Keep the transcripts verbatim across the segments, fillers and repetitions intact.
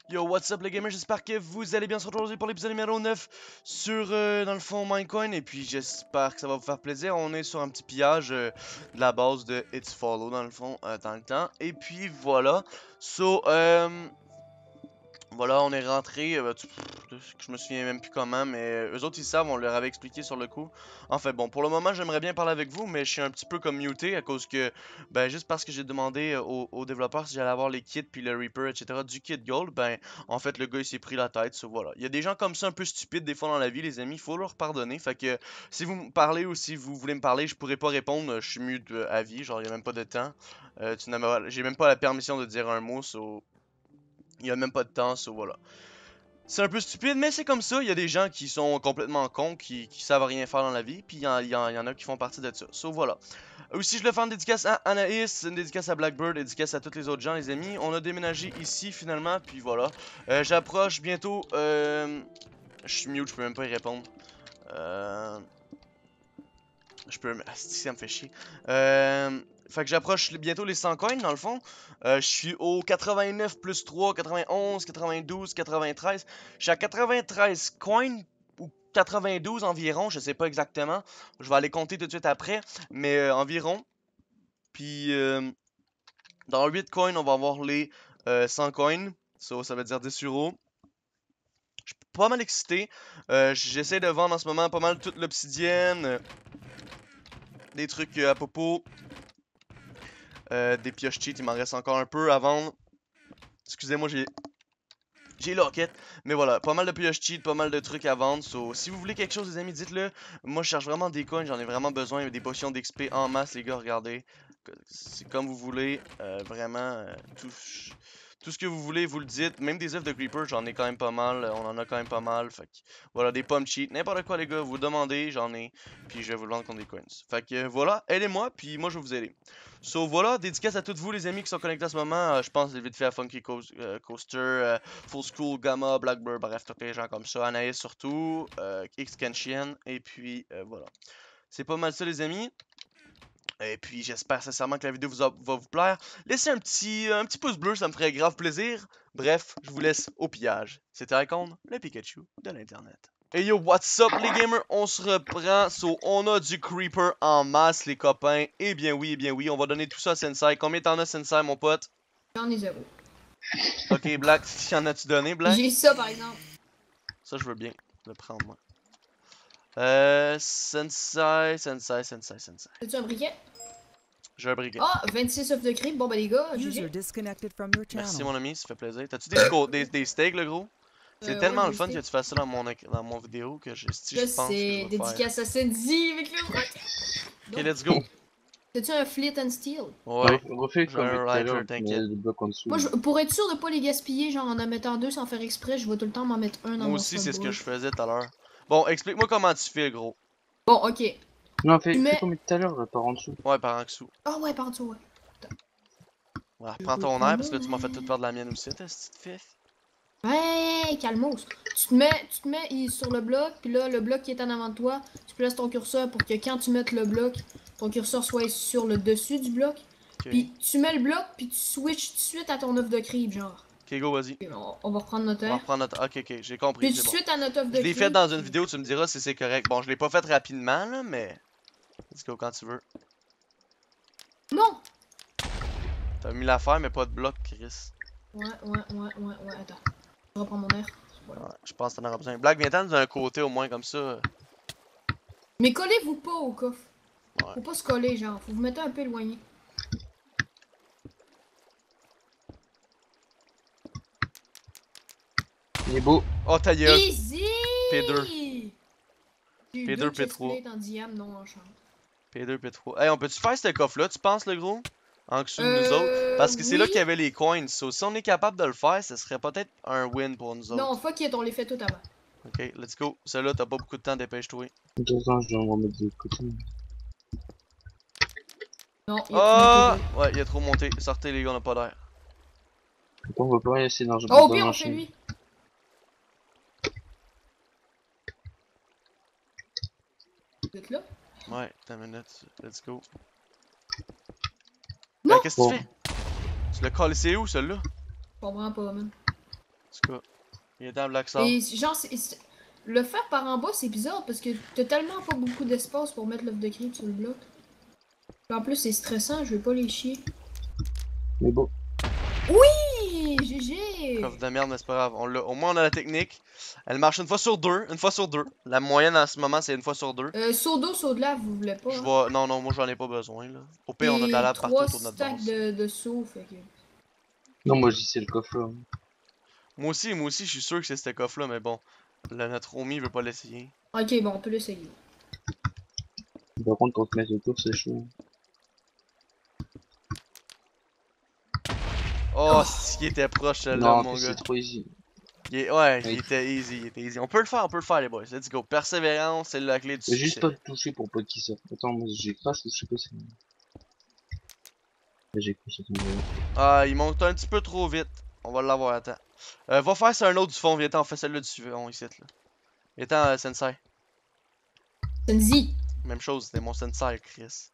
Yo, what's up les gamers, j'espère que vous allez bien se retrouver aujourd'hui pour l'épisode numéro neuf sur, euh, dans le fond, Minecoin. Et puis j'espère que ça va vous faire plaisir. On est sur un petit pillage euh, de la base de It's Follow, dans le fond, euh, dans le temps. Et puis voilà. So, euh... Voilà, on est rentré, euh, tu- pff, je me souviens même plus comment, mais euh, eux autres ils savent, on leur avait expliqué sur le coup. En fait, bon, pour le moment j'aimerais bien parler avec vous, mais je suis un petit peu comme muté à cause que, ben juste parce que j'ai demandé euh, aux, aux développeurs si j'allais avoir les kits puis le Reaper, et cetera du kit Gold, ben en fait le gars il s'est pris la tête, so, voilà. Il y a des gens comme ça un peu stupides des fois dans la vie, les amis, il faut leur pardonner. Fait que si vous me parlez ou si vous voulez me parler, je pourrais pas répondre, je suis mute euh, à vie, genre il y a même pas de temps. Euh, tu n'as pas- j'ai même pas la permission de dire un mot, so il y a même pas de temps, so voilà. C'est un peu stupide, mais c'est comme ça. Il y a des gens qui sont complètement cons, qui, qui savent rien faire dans la vie, puis il y, en- il y en il y en a qui font partie de ça. So voilà. Aussi, je le fais une dédicace à Anaïs, une dédicace à Blackbird, une dédicace à tous les autres gens, les amis. On a déménagé ici finalement, puis voilà. Euh, J'approche bientôt. Euh... Je suis mute, je peux même pas y répondre. Euh... Je peux. Ah, ça me fait chier. Euh... Fait que j'approche bientôt les cent coins dans le fond. Euh, je suis au quatre-vingt-neuf plus trois, quatre-vingt-onze, quatre-vingt-douze, quatre-vingt-treize. Je suis à quatre-vingt-treize coins ou quatre-vingt-douze environ, je sais pas exactement. Je vais aller compter tout de suite après, mais euh, environ. Puis euh, dans huit coins, on va avoir les euh, cent coins. So, ça veut dire dix euros. Je suis pas mal excité. Euh, J'essaie de vendre en ce moment pas mal toute l'obsidienne. euh, des trucs euh, à popo. Euh, des pioches cheat, il m'en reste encore un peu à vendre. Excusez-moi, j'ai j'ai locket. Mais voilà, pas mal de pioches cheat, pas mal de trucs à vendre. So, si vous voulez quelque chose, les amis, dites-le. Moi, je cherche vraiment des coins, j'en ai vraiment besoin. Des potions d'X P en masse, les gars, regardez. C'est comme vous voulez. Euh, vraiment, euh, tout, tout ce que vous voulez, vous le dites. Même des œufs de Creeper, j'en ai quand même pas mal. On en a quand même pas mal. Fait que, voilà, des pommes cheat, n'importe quoi, les gars. Vous demandez, j'en ai. Puis je vais vous le vendre contre des coins. Fait que voilà, aidez-moi, puis moi, je vais vous aider. So voilà, dédicace à tous vous les amis qui sont connectés à ce moment. Euh, je pense vite fait à Funky Co euh, Coaster, euh, Full School, Gamma, Blackbird, bref, tous les gens comme ça. Anaïs surtout, euh, X Kenshin, et puis euh, voilà. C'est pas mal ça les amis. Et puis j'espère sincèrement que la vidéo vous a- va vous plaire. Laissez un petit, un petit pouce bleu, ça me ferait grave plaisir. Bref, je vous laisse au pillage. C'était Icon, le Pikachu de l'internet. Hey yo, what's up les gamers? On se reprend. So, on a du Creeper en masse, les copains. Eh bien oui, eh bien oui, on va donner tout ça à Sensei. Combien t'en as, Sensei, mon pote? J'en ai zéro. Ok, Black, y'en as-tu donné, Black? J'ai ça par exemple. Ça, je veux bien le prendre, moi. Euh, Sensei, Sensei, Sensei, Sensei. As-tu un briquet? J'ai un briquet. Ah, vingt-six œufs de creep. Bon, ben les gars, User G G. disconnected from your channel. Merci, mon ami, ça fait plaisir. T'as-tu des, sco- des, des steaks, le gros? C'est Euh, tellement ouais, le j'ai fun des que steaks. tu fasses ça dans mon, éc- dans mon vidéo que je, si Je je pense que je sais, vais faire. dédicace à Sandy avec le rock. Ok, let's go. T'as-tu un flit and steel? Ouais, refais j'ai comme un tout à l'heure, lighter, tu t'inquiète. mets le bloc en dessous. Moi, je, pour être sûr de pas les gaspiller, genre en en mettant deux sans faire exprès, je vais tout le temps m'en mettre un dans Moi mon aussi, c'est ce que spotboard. je faisais tout à l'heure. Bon, explique-moi comment tu fais, gros. Bon, ok. Non, fais, Tu fais mets- comme tout à l'heure, par en dessous. Ouais, par en dessous. Ah ouais, par dessous, ouais. Voilà, prends ton air parce que là, tu m'as fait tout perdre la mienne aussi, ta petite fif. Ouais, calmos. Tu te mets, tu te mets il- sur le bloc, puis là, le bloc qui est en avant de toi, tu places ton curseur pour que quand tu mettes le bloc, ton curseur soit sur le dessus du bloc. Ok, Puis tu mets le bloc, puis tu switches tout de suite à ton œuf de creep, genre. ok, go, vas-y. Et on, on va reprendre notre On va air. reprendre notre. Ok, ok, j'ai compris, Puis c'est tout de bon. suite à notre œuf de Je creep. l'ai fait dans une vidéo, tu me diras si c'est correct. Bon, je l'ai pas fait rapidement, là, mais. Let's go quand tu veux. Non! T'as mis l'affaire, mais pas de bloc, Chris. Ouais, ouais, ouais, ouais, ouais, attends. Je reprends mon air. Voilà. Ouais, je pense que t'en auras besoin. Black, viens-t'en d'un côté au moins, comme ça. Mais collez-vous pas au coffre. Ouais. Faut pas se coller, genre. Faut vous mettre un peu éloigné. Il est beau. Oh, ta gueule. Easy! P deux. J'ai eu P deux, deux P trois. chestplates en diam non enchant. P deux, P trois. Hey, on peut-tu faire ce coffre-là, tu penses, le gros? En dessous de nous Euh, autres? Parce que c'est là oui. qu'il y avait les coins. So, si on est capable de le faire, ce serait peut-être un win pour nous autres. Non, fuck it, on les fait tout avant. Ok, let's go. Celle-là, t'as pas beaucoup de temps, dépêche-toi. Attends, je dois en remettre de côté. Non, il y a Ah! Ouais, il a trop monté. Sortez, les gars, on a pas d'air. Attends, on va pas essayer d'en Oh, au pire, on fait lui. Vous êtes là? Ouais, t'as une minute. Let's go. Non! Ben, qu'est-ce que Bon. tu fais? Tu l'as collé, c'est où, celui-là? Je comprends pas, man. tout cas, il est dans Black Star. Et genre, c'est- c'est- le faire par en bas, c'est bizarre parce que t'as tellement pas beaucoup d'espace pour mettre l'œuf de creep sur le bloc. En plus, c'est stressant, je veux pas les chier. Mais bon. Oui, G G! Coffre de merde, mais c'est pas grave. On l'a- au moins, on a la technique. Elle marche une fois sur deux. Une fois sur deux. La moyenne en ce moment, c'est une fois sur deux. Euh, saut d'eau, saut de lave, vous voulez pas. Je Hein? vois. Non, non, moi, j'en ai pas besoin, là. Au pire, on a de la Et lave partout trois autour de notre stacks base. de, de saut, fait que... Non, moi je dis c'est le coffre là. Moi aussi, moi aussi, je suis sûr que c'est ce coffre-là, mais bon. Là, notre homie veut pas l'essayer. Ok, bon, on peut l'essayer. Par contre, pour te mettre autour, c'est chaud. Oh, si, il était proche, celle-là, Non, mon mais gars. c'est trop easy. Il est- Ouais, Oui. il était easy, il était easy. On peut le faire, on peut le faire, les boys. Let's go. Persévérance, c'est la clé du Mais juste succès. pas te toucher pour pas qu'il sorte. Attends, moi j'ai crash ou je sais pas si. J'ai cru sur ton jeu. Ah, il monte un petit peu trop vite. On va l'avoir, attends. Euh, va faire c'est un autre du fond, viens on fait celle-là du suivant ici, là. Viens euh, Sensei. Senzi! Même chose, c'était mon Sensei, Chris.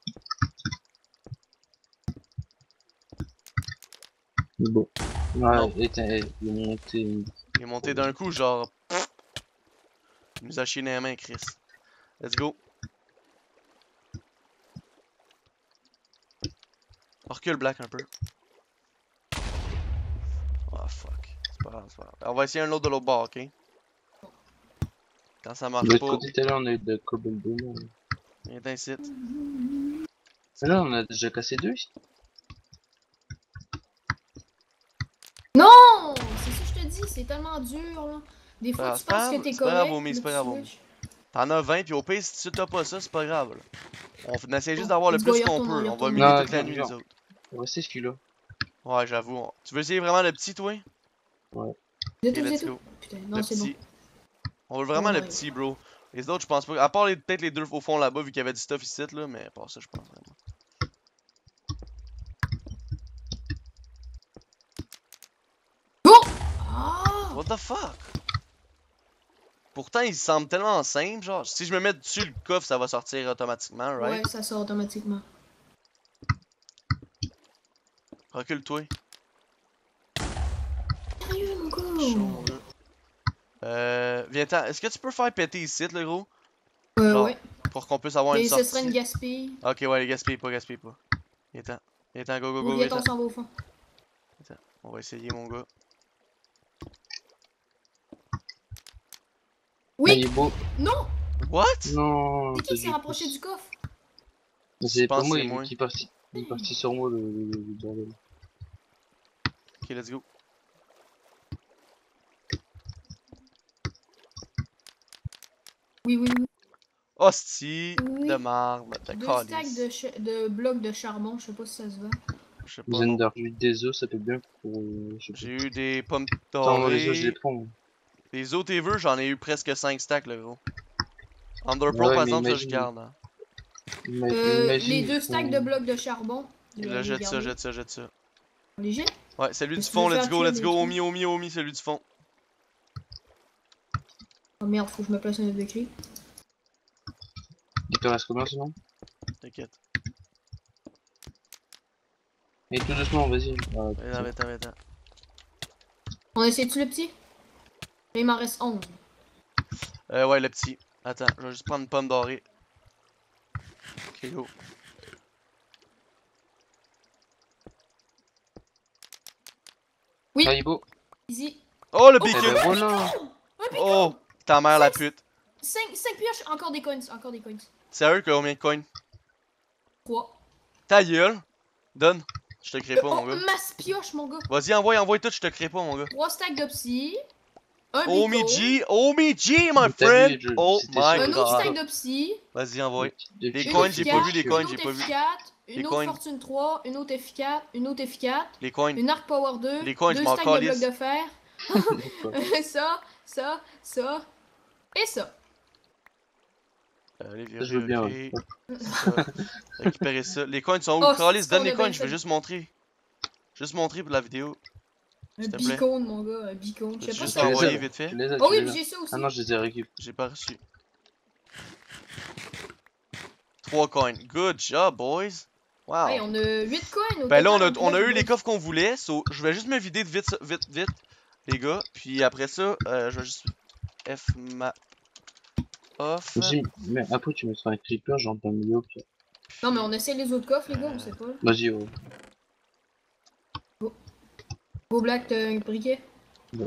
Mais bon. Ouais, Non. et t'as- il est monté. Il est monté d'un coup, genre. pff. Il nous a chié dans les mains, Chris. Let's go. On recule Black un peu. Oh fuck. C'est pas grave, c'est pas grave. On va essayer un autre de l'autre bord, ok? Quand ça marche De l'autre pas, côté, tout à l'heure, on a eu de Cobble Dome. viens t'incite. Mais là, on a déjà cassé deux ici. Non! C'est ça que je te dis, c'est tellement dur, là. Des fois, Ah, tu c'est pas penses que grave, t'es c'est pas grave, correct, homie, là, c'est pas tu grave, homie. switches. T'en as vingt, puis au pire, si tu t'as pas ça, c'est pas grave, là. On f- essaie juste d'avoir le Let's go, plus y qu'on retourne, peut. y On va retourne. miner Non, toute la attends, nuit, genre. les autres. On va essayer celui-là. Ouais, j'avoue. on- Tu veux essayer vraiment le petit, toi? C'est Ok, tout, let's c'est go. tout. Putain, non, Le c'est bon. petit. On veut vraiment Oh le my petit, bro. Les autres, je pense pas. À part les- peut-être les deux au fond là-bas, vu qu'il y avait du stuff ici, là, mais à part ça, je pense vraiment. Ah! What the fuck? Pourtant, il semble tellement simple, genre. Si je me mets dessus le coffre, ça va sortir automatiquement, right? Ouais, ça sort automatiquement. Recule-toi. Sérieux, mon Chaud, mon gars? gars. Euh. Viens-t'en. Est-ce que tu peux faire péter ici, le gros? Euh, Genre, ouais. pour qu'on puisse avoir Mais une ce sortie. serait une gaspille. Ok, ouais, les gaspille pas, gaspille pas. Viens-t'en. Viens-t'en, go, go, go, Ou viens-t'en. on s'en va au fond. On va essayer, mon gars. Ah, Oui! il est beau. Non! What? Non, C'est t'as qui qui s'est dû- rapproché du coffre? C'est Je pas pense moi, que c'est il, moi. qui est parti. Il est parti sur moi le, le, le bordel. Ok, let's go. Oui, oui, oui. Hostie Oui. de marde, de Deux stacks calice. de, ch- de blocs de charbon, je sais pas si ça se va. Je sais pas. non. Zender, j'ai eu des œufs, ça peut bien pour. euh, je sais J'ai pas. eu des pommes Attends, moi, les œufs, je les dorées. prends. Des autres vœux, j'en ai eu presque cinq stacks, le gros. Underpro, Ouais, par mais exemple, ça je imagine- garde. Hein. Ima- Euh, imagine, les deux ils stacks font- de blocs de charbon. Et je vais là, les jette ça, garder. jette ça, jette ça. On les jette? Ouais, celui du Est-ce que fond, tu veux let's faire go, cuire let's des go. trucs? Omi, omi, omi, celui du fond. Oh merde, faut que je me place un autre de clé. Il te reste combien sinon? T'inquiète. Et tout doucement, vas-y. Ah, Viens, viens, viens, viens. On essaie-tu le petit? Là, il m'en reste onze. Euh, ouais, le petit. Attends, je vais juste prendre une pomme dorée. Ok, go. Oui. Ah, il est beau. Easy. Oh, le Oh, Eh beacon! ben voilà. Un pic! Oh, ta mère la pute. cinq pioches, encore des coins, encore des coins. Sérieux, combien de coins? trois. Ta gueule! Donne. Je te crée pas, oh, mon gars. masse pioche, mon gars. Vas-y, envoie, envoie tout, je te crée pas, mon gars. trois stacks de psy. Un Omi bico. G, Omi G, my Mais t'as friend! vu, je- Oh c'était my sur- Un autre stack god. de psy. Vas-y, envoie. Des Les Une coins, F j'ai quatre, pas vu les coins, une j'ai autre pas vu. F quatre, Les une coins. autre Fortune trois, une autre F quatre, une autre F quatre, Les coins. une Arc Power deux, Les coins, je deux m'en stacks de calisse. blocs de fer, ça, ça, ça, et ça. Allez, viens, Ça, je veux bien. ok. ouais. C'est ça. Récupérer ça. Les coins sont où? Oh, Calice, c'est donne qu'on les a coins, bien je veux fait. juste montrer. Juste montrer pour la vidéo. Un S'il te plaît. beacon, mon gars, un beacon. Je sais Peux-tu pas juste si ça les l'envoyer ai. vite fait? Tu les as, Oh tu oui, les as. puis j'ai ça aussi. Ah non, je les ai récup. J'ai pas reçu. trois coins. Good job, boys. Wow. Hey, on a huit coins au Ben là, on a, total, on a en eu plus, les boys. coffres qu'on voulait. So, je vais juste me vider de vite, ça- vite, vite. les gars. Puis après ça, euh, je vais juste F map off. Vas-y, mais après tu mettras un creeper genre dans le milieu. Puis... Non, mais on essaie les autres coffres, les gars, on sait pas. Vas-y, ouais. Go Black, t'as un briquet? Ouais.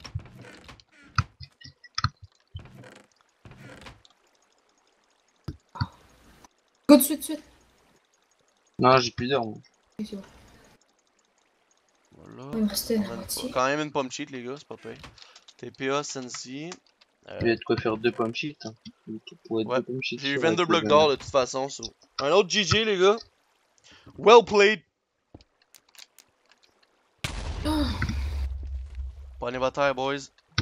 Go de suite, de suite. Non, j'ai plus d'heures. Moi. Ok, c'est bon. Voilà. Il me restait On la a une moitié. po- quand même une pomme cheat, les gars, c'est pas pire. T P A, Sensi. Euh, Il y a de quoi faire deux pommes cheats. Hein. Tout pour être Ouais, deux pommes cheats. J'ai eu sur vingt-deux avec blocs le d'or banner. de toute façon. So. Un autre G G, les gars. Well played. Oh, Prenez votre terre, boys.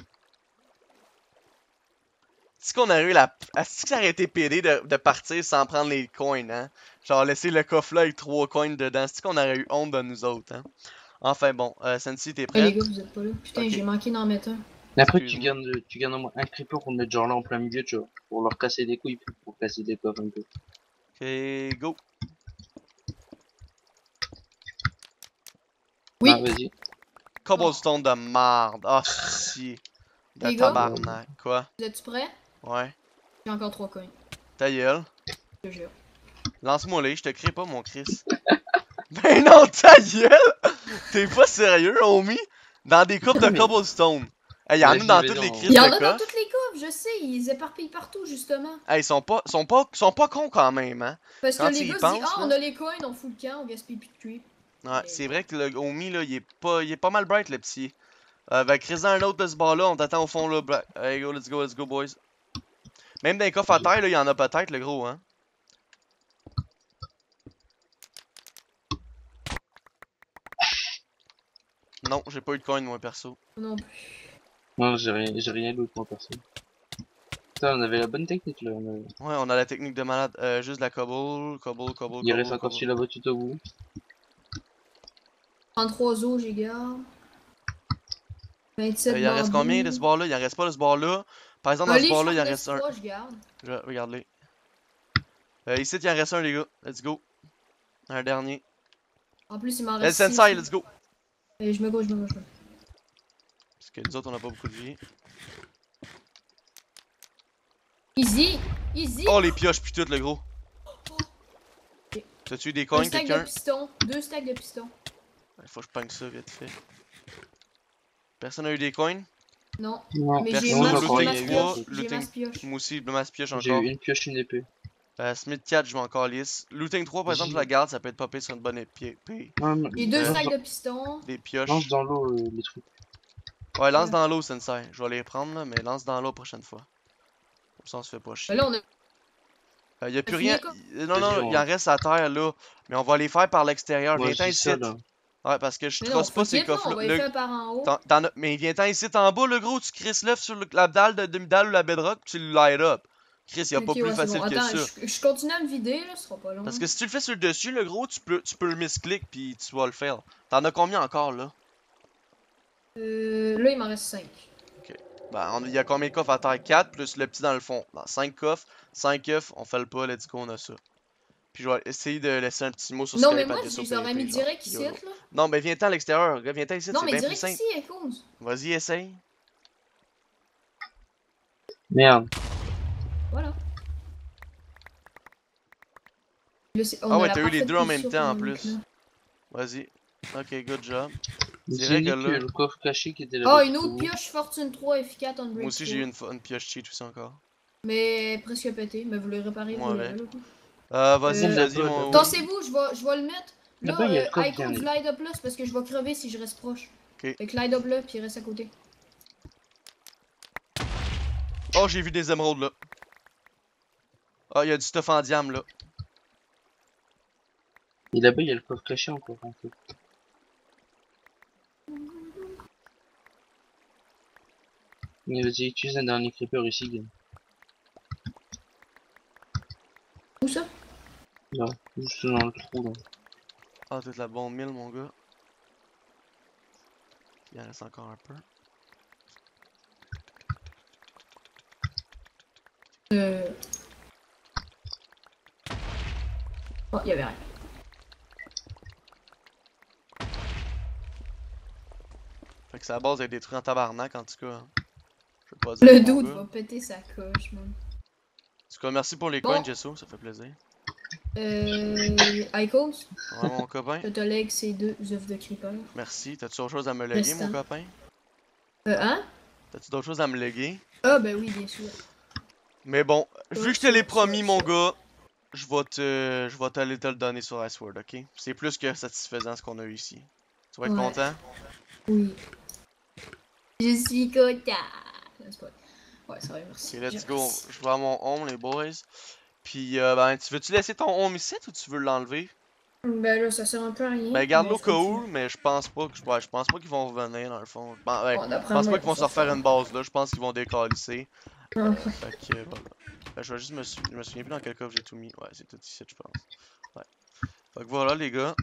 Est-ce qu'on aurait eu la. Est-ce que ça aurait été pédé de, de partir sans prendre les coins, hein? Genre laisser le coffre là avec trois coins dedans. Est-ce qu'on aurait eu honte de nous autres, hein? Enfin bon, euh, Sensi, t'es hey, prêt? les gars, vous êtes pas là. Putain, Ok. j'ai manqué d'en mettre un. Mais après, tu Excuse-moi. gardes, tu gardes au moins un creeper pour le mettre genre là en plein milieu, tu vois. Pour leur casser des couilles, puis pour casser des coffres un peu. Ok, go. Oui. Ah, vas-y. Cobblestone de marde. Ah, si. De Les gars? tabarnak. Quoi? Vous êtes prêts? Ouais. J'ai encore trois coins. Ta gueule. Je te jure. Lance-moi les, je te crée pas, mon Chris. Ben non, ta gueule! T'es pas sérieux, homie? Dans des coupes de Mais- cobblestone. Hey, y'en a Vas-y, dans vas-y, toutes les on- crises Il y en de a dans coffres. toutes les coffres, je sais, ils éparpillent partout, justement. Hey, ils sont pas, sont pas, sont pas cons quand même, hein? Parce Quand que tu les y gars se penses, disent, ah, là. on a les coins, on fout le camp, on gaspille plus de creep. Ouais, c'est vrai que le homie, là, il est pas, il est pas mal bright, le petit. Euh, va créer un autre de ce bar-là, on t'attend au fond, là. Bra- Hey, go, let's go, let's go, boys. Même dans les coffres à terre, là, il y en a peut-être, le gros, hein? Non, j'ai pas eu de coin, moi, perso. Non plus. Non, j'ai rien, j'ai rien d'autre moi perso. Putain, on avait la bonne technique là. On avait... Ouais, on a la technique de malade. Euh, juste de la cobble, cobble, cobble, Il reste cobble, encore cobble. celui là-bas tout au bout. trente-trois os, j'ai garde. vingt-sept Euh, il en reste combien de ce bambous. bar-là? Il en reste pas de ce bar-là. Par exemple, Un dans ce lit bar-là, il en Sharpness reste un. trois, je garde. Je- Regarde-les. Euh, ici, il en reste un, les gars. Let's go. Un dernier. En plus, il m'en El reste six. Sensei, let's go. Et je me go, je me go, je me go. Parce que nous autres, on a pas beaucoup de vie. Easy! Easy! Oh, les pioches, puis tout, le gros. Ok. T'as-tu eu des Un coins, stack de quelqu'un? pistons. Deux stacks de pistons. Il faut que je pogne ça vite fait. Personne a eu des coins? Non. Non, Mais Personne j'ai n'a masse, looté, j'ai il y a masse eu pioche. pas J'ai looting. masse pioche. Moi aussi, je masse pioche j'ai encore. eu une pioche, une épée. Euh, Smith quatre, je vais encore lisse. Looting trois, par exemple, je la garde, ça peut être popé sur une bonne épée. Ouais, mais- J'ai deux Euh, stacks de pistons. Des pioches. Lance dans l'eau euh, les trucs. Ouais, lance Ouais. dans l'eau, Sensei. Je vais les prendre, là, mais lance dans l'eau la prochaine fois. Comme ça, on se fait pas chier. Ben là, on a. Euh, y a plus fini, rien. quoi? y- Non, non, Vas-y, il en on- reste à terre, là. Mais on va les faire par l'extérieur. Moi, Viens-t'en je dis ici. ça là. Ouais, parce que je Mais non, trosse pas fuck ces it, là, coffres-là. on va Le- les faire par en haut. t'en- t'en as- Mais viens-t'en ici, en bas, le gros, tu crisses l'œuf sur le- la dalle de demi-dalle ou la bedrock, puis tu le light up. Chris, y a Ok, pas plus ouais, c'est facile bon. que Attends, ça. je, je continue à me vider, là, ce sera pas long. Parce que si tu le fais sur le dessus, le gros, tu peux, tu peux le misclick, puis tu vas le faire. T'en as combien encore, là? Euh, là, il m'en reste cinq. Ben, on- il y a combien de coffres à terre? quatre, plus le petit dans le fond. Dans cinq coffres, cinq œufs, on fait le pas, let's go, on a ça. Puis je vais essayer de laisser un petit mot sur Non, Skype mais moi, à je Guess les aurais P V P, mis genre, direct ici, là. YOLO. Non, ben viens-t'en à l'extérieur, gars, viens-t'en ici, Non, c'est mais bien plus direct simple. ici, Echoes. Vas-y, essaye. Merde. Voilà. Là, c'est- on Ah a ouais, la t'as eu les parfaite deux en même position temps, en pour le plus. mec, Vas-y. Ok, good job. J'ai Dirais dit que que là- le coffre caché qui était là. là-bas. Ah, une tout au autre bout. pioche Fortune trois F quatre on break Moi aussi, j'ai eu une, fo- une pioche cheat aussi encore. Mais presque pété, mais vous le réparez, Moi vous avec. l'avez, là. Euh, vas-y, Euh, vas-y, là-bas, mon. là-bas. Tassez-vous, je vais, je vais le mettre. Là, Là-bas, il y a le euh, coffre Icons bien. glide up là, c'est parce que je vais crever si je reste proche. Ok. Fait que glide up là, puis il reste à côté. Oh, j'ai vu des émeraudes là. Ah, il y a du stuff en diam là. Et là-bas, il y a le coffre caché encore en fait. Mais vas-y, utilise un dernier creeper ici, game. Où ça? Là, juste dans le trou là. Ah, toute la bombe mille, mon gars. Il en reste encore un peu. Euh. Oh, y'avait rien. Fait que que sa base est détruite en tabarnak, en tout cas. Hein. Je veux pas dire. Le mon dude gars. va péter sa coche, man. En tout cas, merci pour les Bon. coins, Jesso, ça fait plaisir. Euh. Icos, Ouais, mon copain. je te lègue ces deux œufs de creeper. Merci. T'as-tu autre chose à me léguer, mon Restant. copain? Euh, hein? T'as-tu d'autres choses à me léguer? Ah, ben oui, bien sûr. Mais bon, Ouais, vu que je te l'ai ça, promis, ça, mon ça. gars, je vais te, je vais t'aller te le donner sur Iceworld, ok? C'est plus que satisfaisant ce qu'on a eu ici. Tu vas être Ouais. content? Oui. Je suis content. Non, c'est pas vrai. Ouais, ça va, merci. Ok, let's Je- go. Je vais à mon home, les boys. Puis, euh, ben, tu veux-tu laisser ton home ici ou tu veux l'enlever? Ben là, ça sert un peu à rien. Ben, garde-le mais au je cas continue. où, mais je pense pas que, ouais, je pense pas qu'ils vont revenir dans le fond. Ben, ouais, Bon, je d'après pense moi, pas ils qu'ils vont se vont refaire faire. une base là. Je pense qu'ils vont décalisser. Ah, Fait que, euh, voilà. Ben, je vais juste me, sou- je me souviens plus dans quel coffre j'ai tout mis. Ouais, c'est tout ici, je pense. Ouais. Fait que voilà, les gars.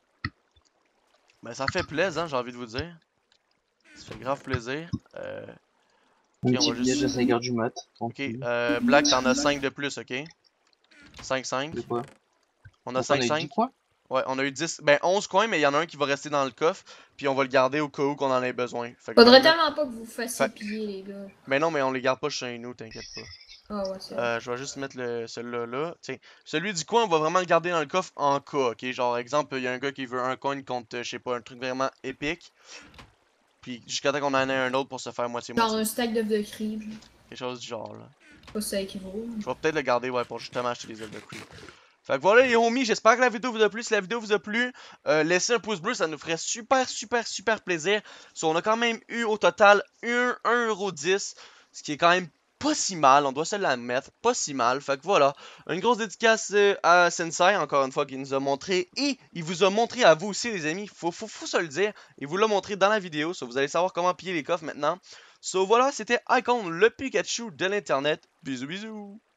Ben, ça fait plaisir, hein, j'ai envie de vous dire. Ça fait grave plaisir. Euh, Un Ok, on petit va village juste. à cinq heures du mat. Ok, Tranquille. euh, Black, t'en as cinq de plus, ok? cinq cinq. De quoi? On a Donc on cinq a eu cinq. dix points? Ouais, on a eu dix. Ben, onze coins, mais il y en a un qui va rester dans le coffre. Puis on va le garder au cas où qu'on en ait besoin. Fait que je vais Faudrait le mettre- tellement pas que vous fassiez Fait- piller, les gars. Mais non, mais on les garde pas chez nous, t'inquiète pas. Ah ouais, c'est vrai. Euh, je vais juste mettre le, celui-là là. Tiens, celui du coin, on va vraiment le garder dans le coffre en cas, ok? Genre, exemple, il y a un gars qui veut un coin contre, euh, je sais pas, un truc vraiment épique. Puis jusqu'à temps qu'on en ait un autre pour se faire Genre moitié-moitié. un stack d'œufs de creep. Quelque chose du genre, là. Je sais pas si ça équivaut. Je vais peut-être le garder, ouais, pour justement acheter des œufs de creep. Fait que voilà les homies, j'espère que la vidéo vous a plu. Si la vidéo vous a plu, euh, laissez un pouce bleu, ça nous ferait super, super, super plaisir. So, on a quand même eu au total un euro dix, ce qui est quand même pas si mal, on doit se l'admettre, pas si mal. Fait que voilà, une grosse dédicace euh, à Sensei, encore une fois, qui nous a montré, et il vous a montré à vous aussi les amis, faut, faut, faut se le dire, il vous l'a montré dans la vidéo, so vous allez savoir comment piller les coffres maintenant. So voilà, c'était Icon, le Pikachu de l'internet. Bisous bisous.